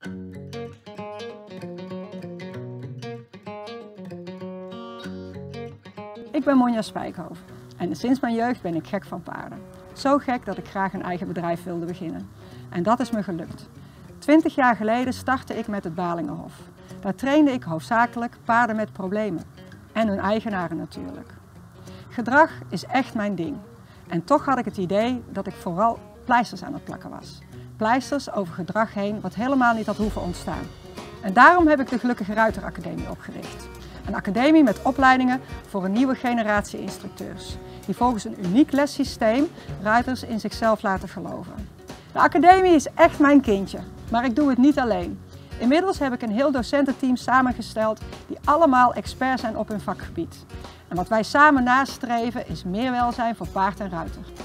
Ik ben Monja Spijkhoven en sinds mijn jeugd ben ik gek van paarden. Zo gek dat ik graag een eigen bedrijf wilde beginnen. En dat is me gelukt. 20 jaar geleden startte ik met het Balingenhof. Daar trainde ik hoofdzakelijk paarden met problemen. En hun eigenaren natuurlijk. Gedrag is echt mijn ding. En toch had ik het idee dat ik vooral pleisters aan het plakken was. Pleisters over gedrag heen wat helemaal niet had hoeven ontstaan. En daarom heb ik de Gelukkige Ruiter Academie opgericht. Een academie met opleidingen voor een nieuwe generatie instructeurs. Die volgens een uniek lessysteem ruiters in zichzelf laten geloven. De academie is echt mijn kindje, maar ik doe het niet alleen. Inmiddels heb ik een heel docententeam samengesteld die allemaal expert zijn op hun vakgebied. En wat wij samen nastreven is meer welzijn voor paard en ruiter.